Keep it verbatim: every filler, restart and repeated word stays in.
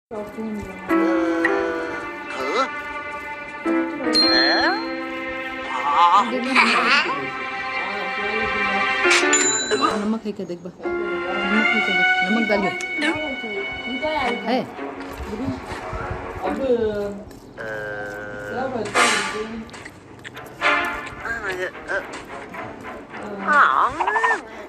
Hả? Hả? नमक है क्या देख बा नमक है क्या देख नमक डालियो है Ờ... Ờ... Ờ...